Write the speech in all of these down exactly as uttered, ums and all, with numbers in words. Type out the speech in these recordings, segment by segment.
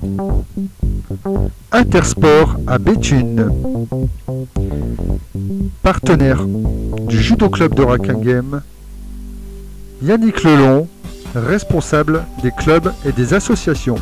Intersport à Béthune, partenaire du Judo Club de Rakinghem, Yannick Lelon, responsable des clubs et des associations.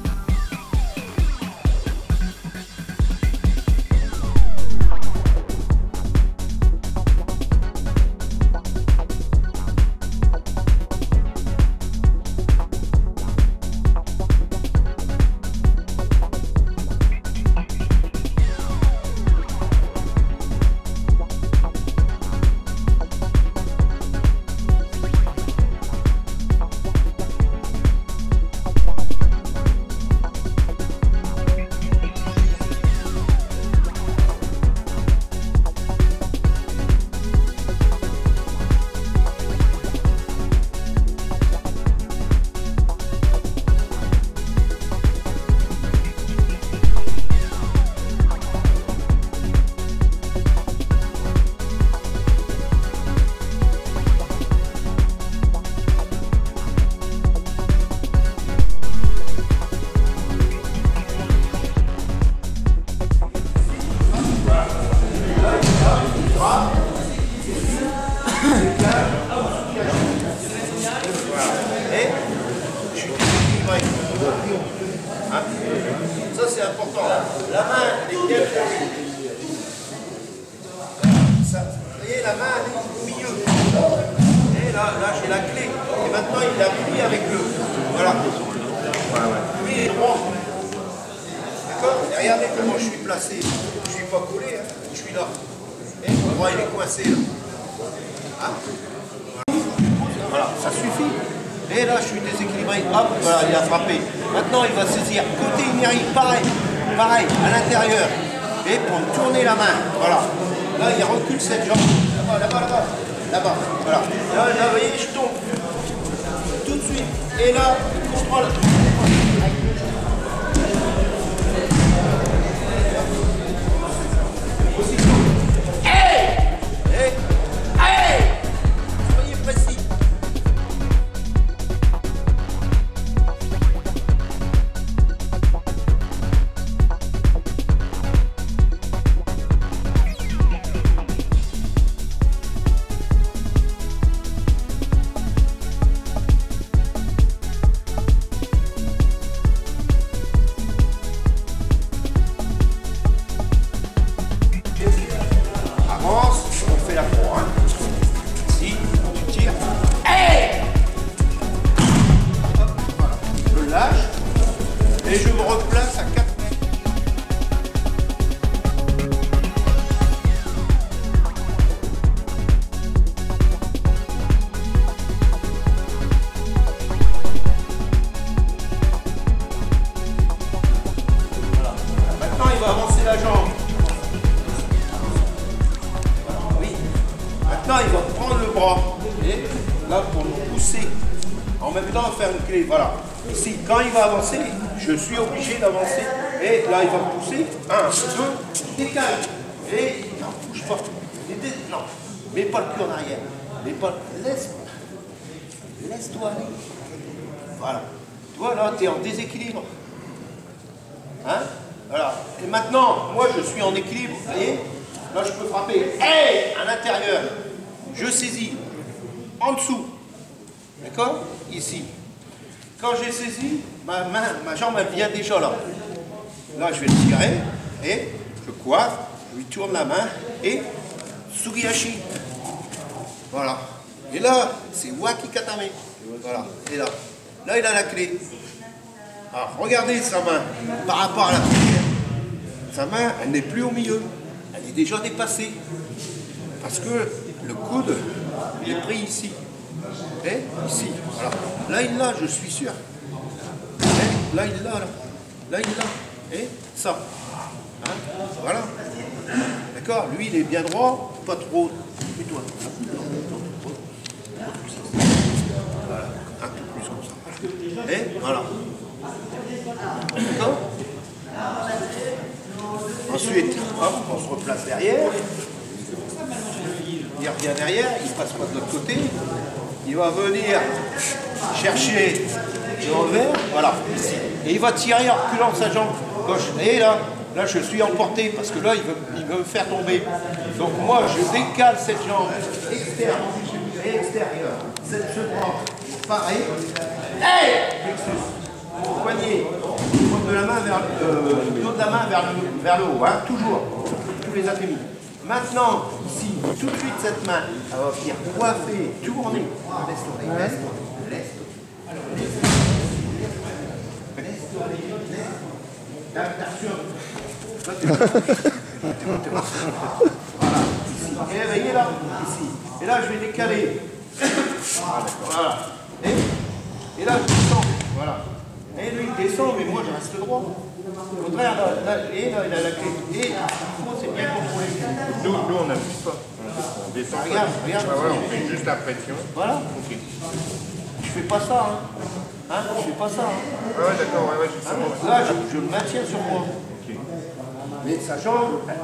Ça c'est important. La main est bien placée. Ça, vous voyez, la main elle est au milieu. Et là, là j'ai la clé. Et maintenant il appuie avec le. Voilà. Lui il est droit. D'accord? Et regardez comment je suis placé. Je ne suis pas collé, hein. Je suis là. Et le droit il est coincé là. Hein? Voilà, ça suffit. Et là, je suis déséquilibré. Hop, voilà, il a frappé. Maintenant, il va saisir côté numérique, pareil, pareil, à l'intérieur. Et pour tourner la main, voilà. Là, il recule cette jambe. Là-bas, là-bas, là-bas. Là-bas, voilà. Là, là, vous voyez, je tombe. Tout de suite. Et là, contrôle. Et je me replace à quatre mètres. Voilà. Maintenant, il va avancer la jambe. Oui. Maintenant, il va prendre le bras. Et là, pour nous pousser. En même temps, faire une clé. Voilà. Ici, quand il va avancer, je suis obligé d'avancer. Et là, il va me pousser. Un, deux, décale. Et non, bouge pas. Non, mets pas le cul en arrière. Mets pas. Laisse. Laisse-toi aller. Voilà. Toi, là, tu es en déséquilibre. Hein? Voilà. Et maintenant, moi, je suis en équilibre. Vous voyez? Là, je peux frapper. Hey! À l'intérieur. Je saisis. En dessous. D'accord? Ici. Quand j'ai saisi, ma main, ma jambe, elle vient déjà là. Là, je vais le tirer et je coiffe, je lui tourne la main et Sugihashi. Voilà. Et là, c'est Waki Katame. Voilà. Et là, là, il a la clé. Alors, regardez sa main par rapport à la première. Sa main, elle n'est plus au milieu. Elle est déjà dépassée. Parce que le coude, il est pris ici. Et ici, voilà. Là, il l'a, je suis sûr. Et là, il l'a, là. Là, il l'a. Et ça. Hein? Voilà. D'accord? Lui, il est bien droit, pas trop. Mets-toi. Voilà. Un peu plus comme ça. Et voilà. D'accord? Ensuite, hop, on se replace derrière. Il revient derrière, il ne passe pas de l'autre côté. Il va venir chercher le revers, voilà, ici. Et il va tirer en reculant sa jambe gauche. Et là, là je suis emporté parce que là, il veut, il veut me faire tomber. Donc moi, je décale cette jambe externe et extérieure. Cette ce bras, pareil. Hey, Plexus. Poignet. De la main vers euh, le dos de la main vers le, vers le haut, hein, toujours. Tous les attributs. Maintenant, ici, tout de suite, cette main, elle va venir coiffer, tourner. Laisse tourner, laisse tourner, laisse tourner. Laisse tourner. Voilà, ici. Et veillez là, ici. Et là, je vais décaler. Voilà. Et, et là, je descends. Voilà. Et lui, il descend, mais moi, je reste droit. Au contraire, là, là, et là, il a la clé. Et il faut, c'est bien contrôlé. Nous, nous on n'appuie pas. On descend. Regarde, regarde. Ah ouais, on fait juste la pression. Voilà. Ok. Je fais pas ça, hein. Hein, je fais pas ça, hein. Ah ouais, d'accord, ouais, ouais, justement. Hein, là, je, je le maintiens sur moi. Ok. Mais sa jambe, mais,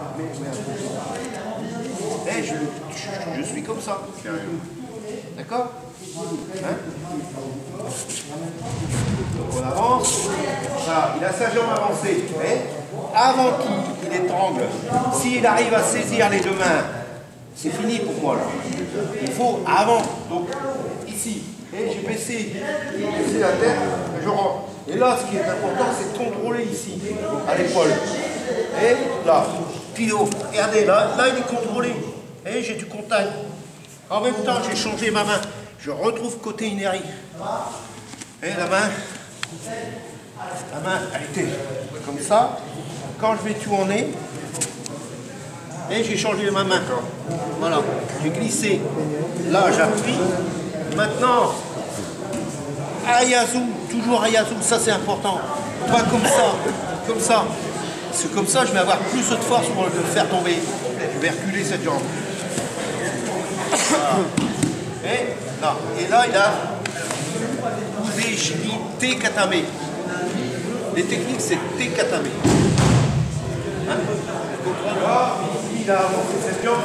mais, et je, je, je suis comme ça. D'accord, hein? Donc on avance. Voilà, il a sa jambe avancée. Mais avant qu'il qu'il étrangle, s'il arrive à saisir les deux mains, c'est fini pour moi là. Il faut avant. Donc ici. Et j'ai baissé, j'ai baissé la tête, je rentre. Et là, ce qui est important, c'est de contrôler ici, à l'épaule. Et là, pio, regardez, là, là, il est contrôlé. Et j'ai du contact. En même temps, j'ai changé ma main. Je retrouve côté inérie. Et la main, la main, elle était comme ça. Quand je vais tourner, et j'ai changé ma main. Voilà, j'ai glissé. Là, j'appuie. Maintenant, Ayazu, toujours Ayazu, ça c'est important. Pas comme ça, comme ça. Parce que comme ça, je vais avoir plus de force pour le faire tomber. Je vais reculer cette jambe. Voilà. Et là, et là, il a Ude Shiri Te Katame. Les techniques, c'est Te Katame. Hein? Là, il a avancé cette jambe.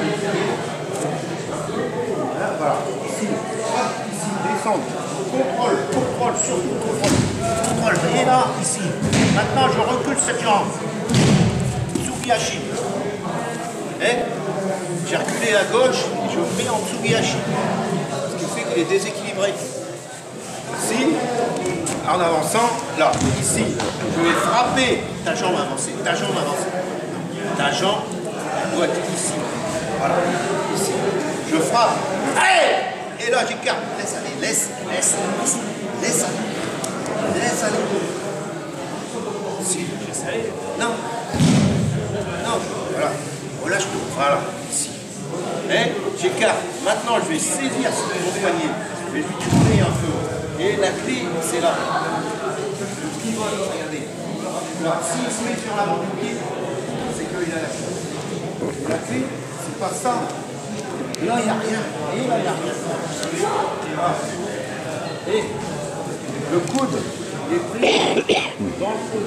Hein, voilà. Ici, hop, ici, descendre. Contrôle, contrôle, surtout contrôle. Contrôle. Et là, ici. Maintenant, je recule cette jambe. Tsugihashi. Et j'ai reculé à gauche et je me mets en Tsugihashi. Ce qui fait qu'il est déséquilibré. Ici, en avançant, là, ici, je vais frapper ta jambe avancée. Ta jambe avancée. Ta jambe doit être ici. Voilà. Ici. Je frappe. Allez! Et là, j'écarte. Laisse aller, laisse, laisse, laisse, laisse aller. Laisse aller. Si, laisse aller. Non. Non, voilà. Relâche tout. Voilà, ici. Et j'écarte. Maintenant, je vais saisir mon poignet. Je vais lui tourner un peu. Et la clé, c'est là. Le pivot, regardez. Alors, s'il se met sur l'avant du pied, c'est qu'il a la clé. Et la clé, c'est pas ça. Là, il n'y a rien. Et là, il n'y a rien. Et le coude est pris dans le coude.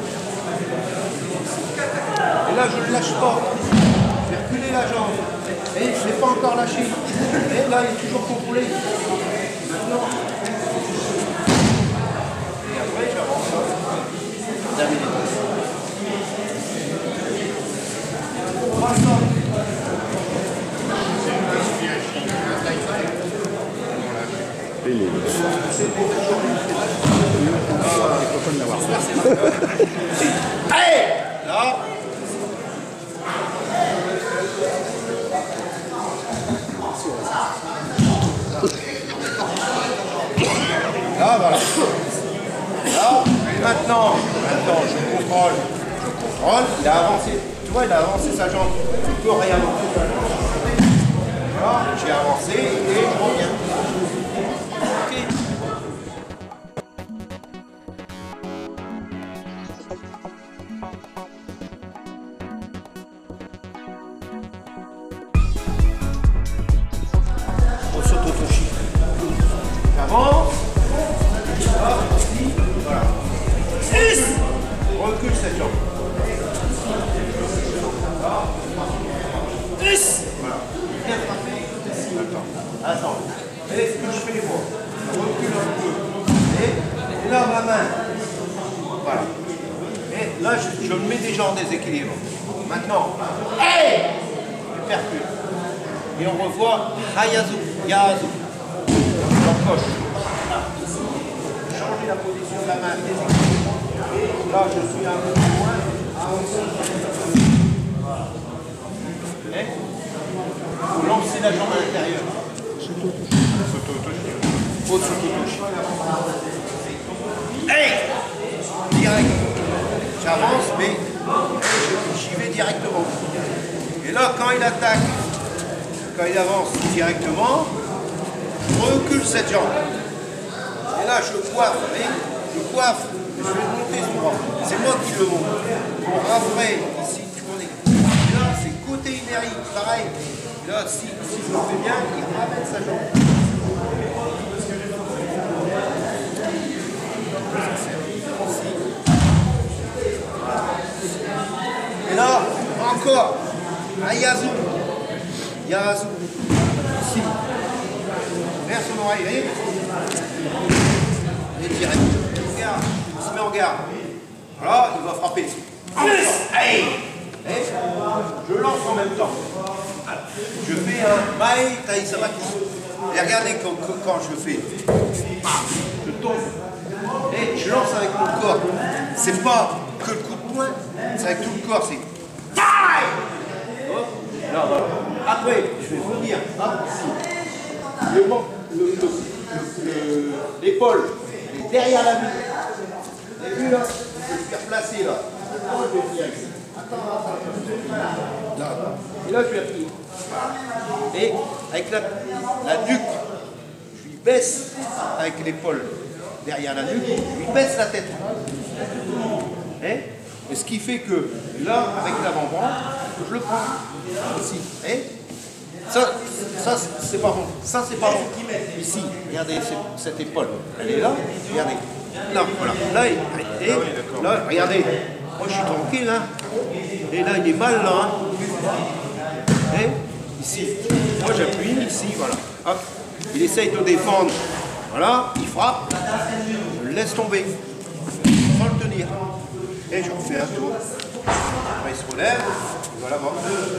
Et là, je ne le lâche pas. Je vais reculer la jambe. Et je ne l'ai pas encore lâché. Et là, il est toujours contrôlé. Maintenant. Et après, j'avance. Terminé. trois cents. Allez! Là. Là, voilà. Là, et maintenant, maintenant, je contrôle. Je contrôle. Il a avancé. Tu vois, il a avancé sa jambe. Tu peux rien. Voilà, j'ai avancé et je reviens. Ok. On s'auto-touche. J'avance. Hop, ici. Voilà. six. On recule cette jambe. dix. Voilà. Bien frappé. Attends. Attends. Là, je, je le mets déjà en déséquilibre. Maintenant, hey, je percute. Et on revoit Hayazu, Yazu. J'encoche. Changer la position de la main, déséquilibre. Et là, je suis un peu plus loin. Et vous lancez la jambe à l'intérieur. S'auto-touche. Hey! Direct. J'avance, mais j'y vais directement. Et là, quand il attaque, quand il avance directement, je recule cette jambe. Et là, je coiffe, vous voyez, je coiffe, je vais monter ce bras. C'est moi qui le monte. Pour après, ici, tourner. Et là, c'est côté inérie, pareil. Et là, si, si je le fais bien, il ramène sa jambe. Et là, encore, à Yazu, Yazu, ici, vers son oreille, et direct, regarde, il se met en garde. Voilà, il va frapper. Hey, hey, je lance en même temps. Je fais un Mai Tai Samaki. Et regardez quand, quand je le fais. Je tombe. Et je lance avec mon corps. C'est pas que le coup de poing, c'est avec tout le corps. C'est oh. Là, voilà. Après, je vais revenir ici. Le banc, l'épaule, elle est derrière la nuque. Vous avez vu là? Je vais le faire placer là. Je vais venir ici. Là. Et là, je vais appuyer. Et avec la, la nuque, je lui baisse avec l'épaule derrière la nuque, je lui baisse la tête. Et, et ce qui fait que là, avec l'avant-bras, je le prends ici. Et ça, ça c'est pas bon. Ça, c'est pas bon. Ici, regardez cette épaule. Elle est là. Regardez. Là, voilà. Là, et, et là, regardez. Moi, je suis tranquille, hein. Et là, il est mal, là. Hein. Et ici. Moi, j'appuie ici, voilà. Hop. Il essaye de défendre. Voilà, il frappe. Je le laisse tomber. Sans le tenir. Et je refais un tour. Après, il se relève. Voilà, bon.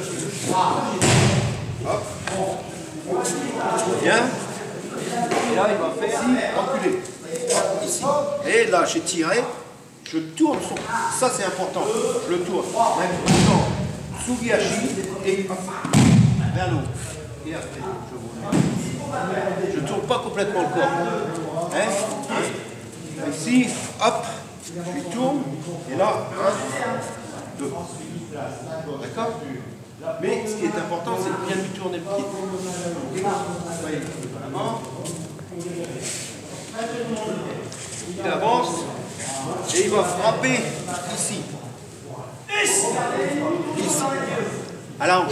Hop. Bien. Et là, il va faire reculer. Ici. Et là, j'ai tiré. Je tourne son. Ça, c'est important. Je le tourne. Maintenant, Sugihashi et vers l'eau. Et après, je vous. Je ne tourne pas complètement le corps. Hein? Hein? Ici, hop, je lui tourne. Et là, un, deux. D'accord? Mais ce qui est important, c'est de bien lui tourner le pied. Voyez, vraiment. Il avance et il va frapper ici. Ici. À la hanche.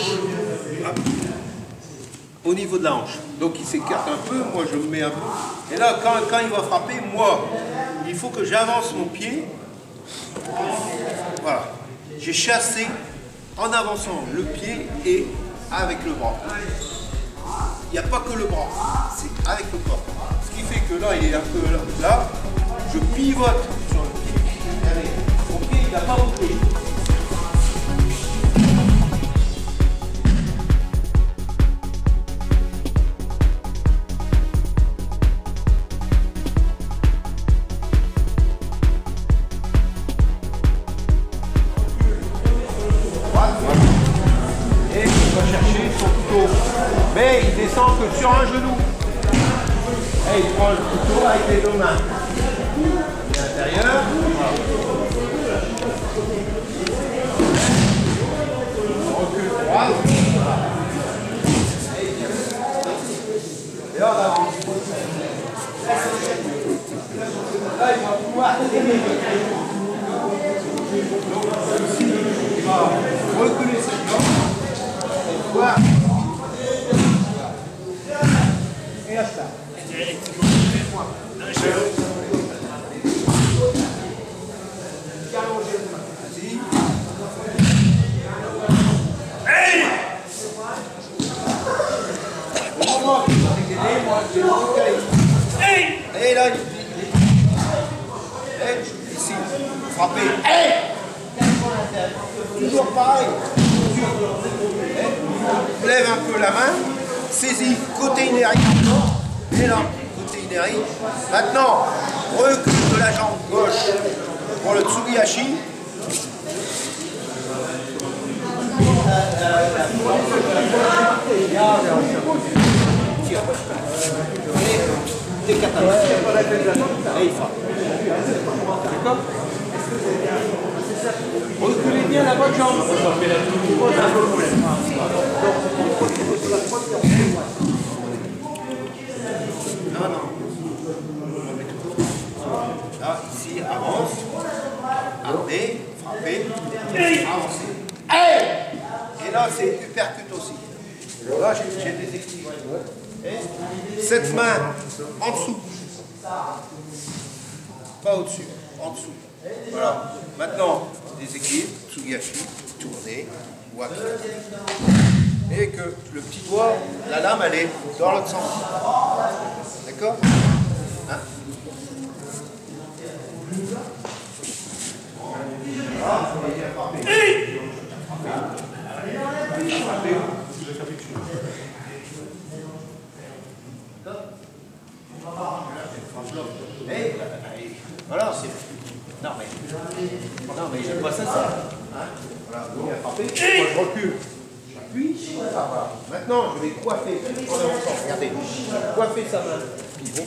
Au niveau de la hanche. Donc il s'écarte un peu, moi je me mets un peu. Et là, quand, quand il va frapper, moi, il faut que j'avance mon pied. Voilà. J'ai chassé en avançant le pied et avec le bras. Il n'y a pas que le bras, c'est avec le corps. Ce qui fait que là, il est un peu là. Je pivote sur le pied. Allez, mon pied, il n'a pas bougé. Et il va chercher son couteau. Mais il descend que sur un genou. Et il prend le couteau avec les deux mains. L'intérieur. On recule droit. Et on avance. Là, il va pouvoir aimer. Donc ici, il va reculer cette jambe. Et voir. Et là, ça. Et là, il dit, ici, frapper. Toujours pareil. Lève un peu la main, saisis côté inéri, et là, côté inéri. Maintenant, recule de la jambe gauche pour le Tsugihashi. Et il frappe. D'accord? Reculez bien la bonne jambe. Non, non. Là, ici, avance. Armez, frappez, avancez. Et là, c'est uppercut aussi. Là, j'ai des équilibres. Cette main en dessous. Pas au-dessus, en dessous. Voilà. Maintenant, des équilibres, Tsugihashi, tournez, waki. Et que le petit doigt, la lame, elle est dans l'autre sens. D'accord? Hein? Et voilà, c'est. Non, mais. Non, mais j'aime pas ça, ça. Hein? Voilà, donc il a frappé. Moi, je recule. J'appuie. Ah, voilà. Maintenant, je vais coiffer. Regardez. Coiffer sa main. Pivot.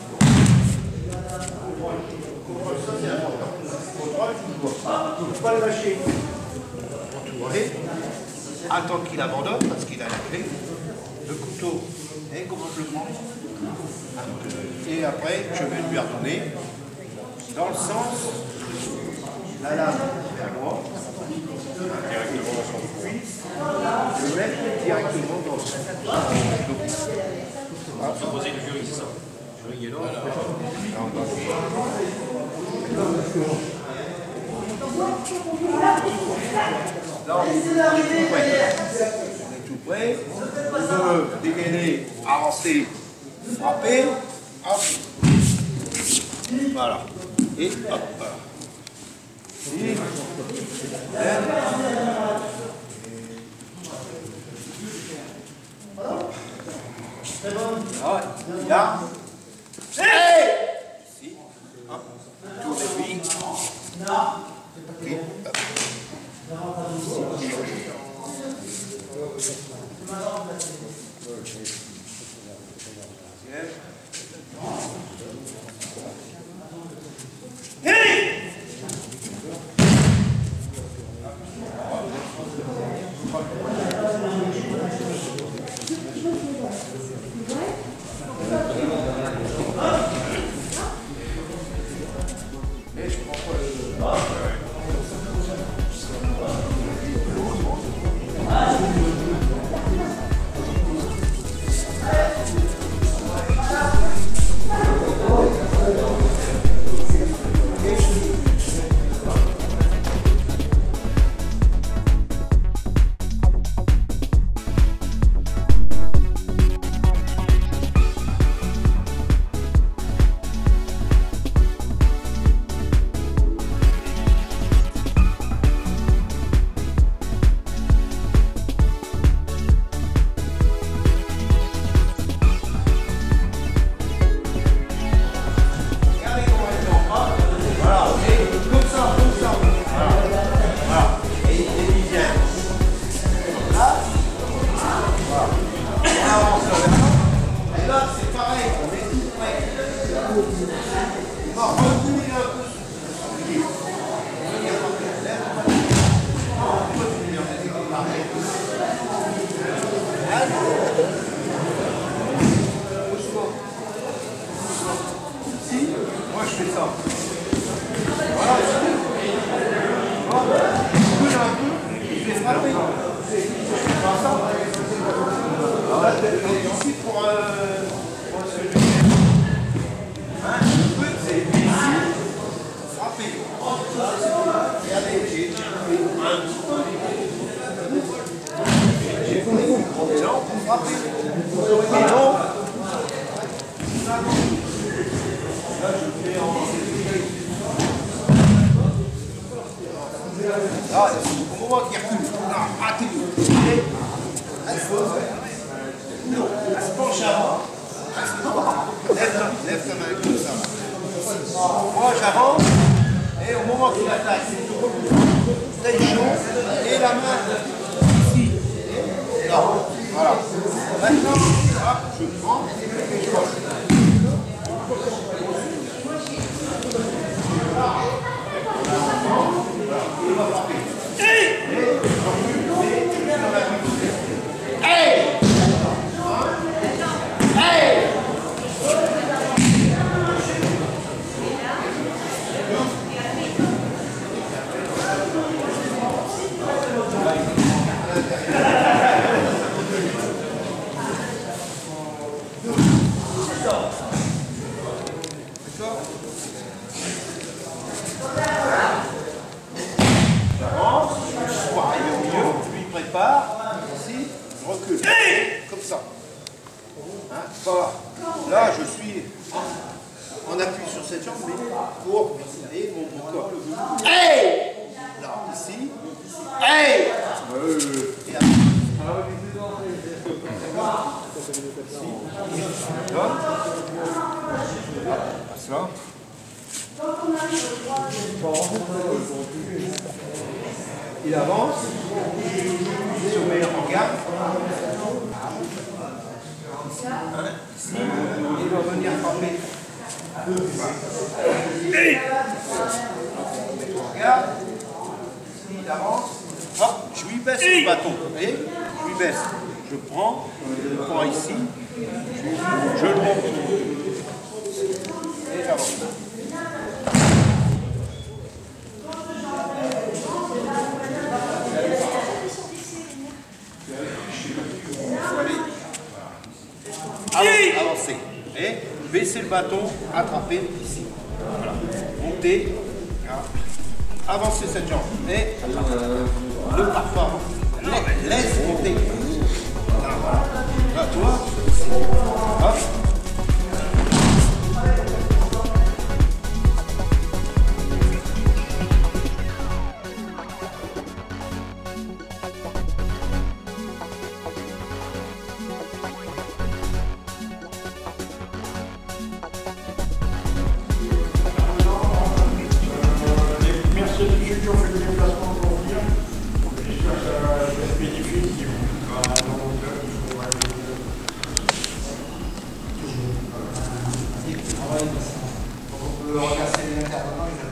Contrôle, ça, c'est important. Contrôle, tu dois. Il ne faut pas le lâcher. Entouré. Attends qu'il abandonne parce qu'il a la clé. Le couteau. Et comment je le prends? Et après, je vais lui redonner dans le sens, la lame vers moi, Directement dans son cuisse, je mets directement dans le sens. Se poser le jury, c'est ça. Le jury est là. Là, on est tout prêt. On est tout prêt. On veut dégainer, avancer, frapper, hop. Voilà. Et hop, voilà. Et, ah, là. Hey! Ici. Hop. Tournez-lui. Ok. Hop. Ici pour un... Le but c'est ici, frapper. Regardez, j'ai un j'ai fait non, frapper. Et non. Là je fais en... Là, au moment qu'il recule, là, attends-le. Il faut. Non, elle se penche avant. Lève, lève ta main comme ça. Moi, j'avance. Et au moment qu'il attaque, c'est chaud. Et la main ici. Et là. Voilà. Maintenant, hop, je prends et je coche. Il va frapper. Hey! Hey! Hey! J'avance, je sois arrivé au milieu, je lui prépare, ici, je recule, comme ça. Hein, voilà. Là, je suis en appui sur cette jambe, mais pour et mon, mon corps. Hey! Là, ici. Hey! Euh, et après. Ça. Il avance, sur meilleur regard. Ici, il va venir frapper. Hey! Regarde, il avance, hop, je lui baisse le bâton, vous voyez? Je lui baisse. Je prends, je le prends ici, je, je le monte. Et j'avance. Avancer. Et baisser le bâton, attraper ici. Voilà. Monter. Avancer cette jambe. Et le parfois. Laisse monter. Voilà. Là, toi. Hop. On peut recasser les intervenants.